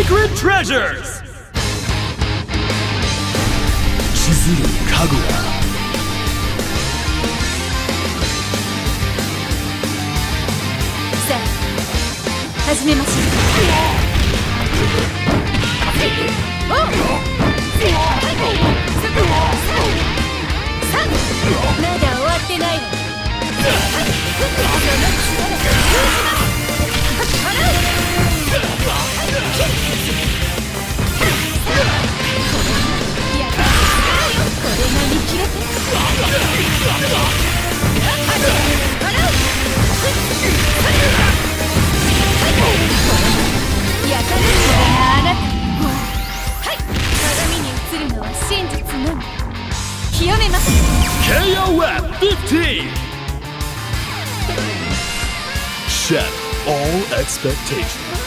Sacred Treasures 千鶴神楽さあ始めましょう。まだ終わってないわ。清めます。 KOF 15 Shed all expectations